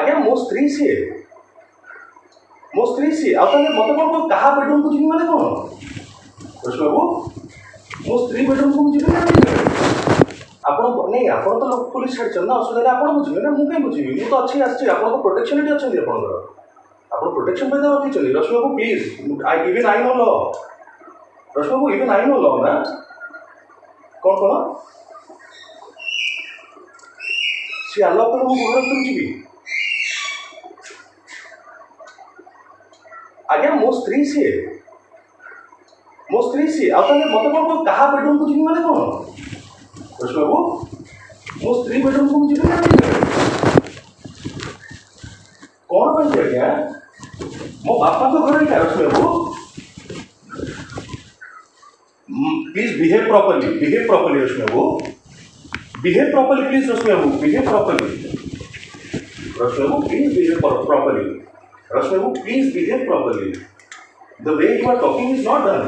आज्ञा मो स्त्री सी मत कौन क्या बेडरूम को जी मैंने कौन रश्मि बाबू मो स्त्री बेडरूम को जी ଆପଣ नहीं ଆପଣ ତ पुलिस ଛାଡ଼ିଛନ୍ତି ନା ଅସୁବିଧା ଆପଣ ବୁଝିବେ ନା ମୁଁ କାହିଁ ବୁଝିବି ମୁଁ ତ ଅଛି ଆସିଛି ଆପଣଙ୍କ ପ୍ରୋଟେକ୍ସନ୍ ଏଠି ଅଛନ୍ତି ଆପଣଙ୍କର ଆପଣ ପ୍ରୋଟେକ୍ସନ୍ ପାଇଁ ତ ରଖିଛନ୍ତି Rashmi Babu please even I know law Rashmi Babu even I know law ना कौन कौन सी आलो कर मु घर तुम जीवी आज्ञा मो स्त्री सी आता मत कौन क्या बेडरूम को जीवी मैंने कौन रश्मि बाबू मो स्त्री बेडरूम को जी कौन पाई आज्ञा मो बापा तो घर क्या Rashmi Babu please behave properly Rashmi Babu behave properly please Rashmi Babu behave properly Rashmi Babu please behave properly Rashmi Babu please behave properly the way you are talking is not done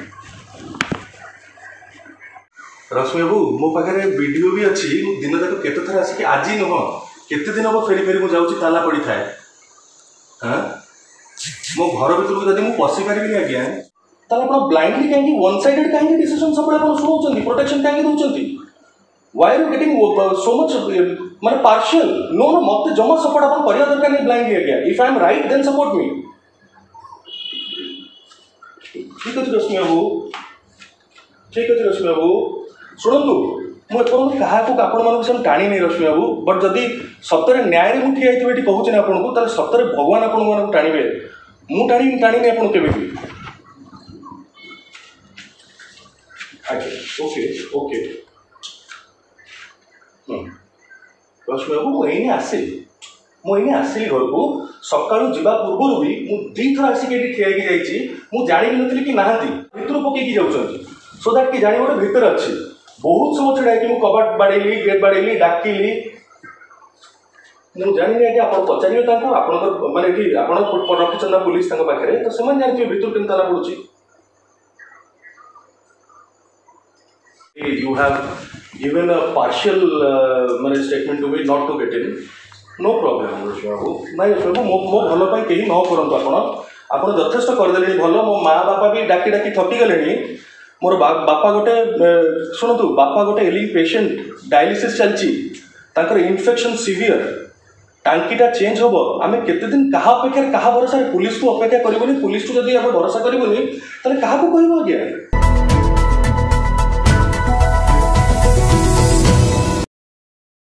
Rashmi Babu मो पाखे वीडियो भी अच्छी दिन तक केते थर आसिक आज नुह केते दिन हम फेरी फेरी मुझे ताला पड़ी थाए हाँ मो घर भर को जब पशि पारि आज्ञा ताला आप ब्लाइंडली कहीं वन साइडेड कहीं डिसीजन सब शुणाऊँ प्रोटेक्शन कहीं दौरान why are getting so much माने पार्शियल नो नो मत जमा सपोर्ट आप करवा दरकार नहीं ब्लाइंडली आज्ञा if I am right then support me ठीक अच्छे रश्मि बाबू शुणु मुझे क्या आपण टाणी नहीं रश्मि बाबू बट जदि सतरे न्याय मुझे ठिया ये कहूँ आपको सतरे भगवान आपण टाणवे मु टाणी आपको केवे ओके ओके रश्मि बाबू मुझे आसली घर को सका जा पूर्व भी मुझे थर आसिक ठिया मुझे जानी नी कि नहांती भितर पकईकी जाऊँ सो दैट कि जानी गोटे भितर अच्छी बहुत समय छड़ा कि कबाट बाड़ेली गेट बाड़ेली डाकिली मुझे जानी आज्ञा आप पचारे माने रखी पुलिस पाखे तो से जानते भितर के ताला पड़ुची you have given a partial statement to me not to get in no problem रश्मि बाबू नहीं रश्मि बाबू मो भल कहीं न करतु आप यथेष करदे भल मो माँ बापा भी डाकी डाकी थकी गले मोर बापा गोटे शुणु बापा गोटे एलिंग पेशेंट डायलिसिस चलती इन्फेक्शन सीवियर टांकीटा चेंज हम आम केते दिन क्या अपेक्षा क्या भरोसा पुलिस को अपेक्षा करबनी पुलिस को जब भरोसा करबनी क्या कहू आज्ञा